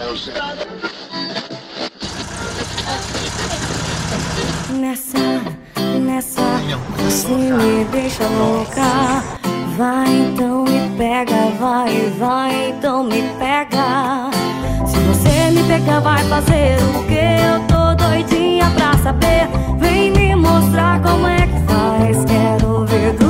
Nessa, você me deixa louca. Vai então me pega, vai então me pega. Se você me pegar vai fazer o que? Eu tô doidinha pra saber. Vem me mostrar como é que faz. Quero ver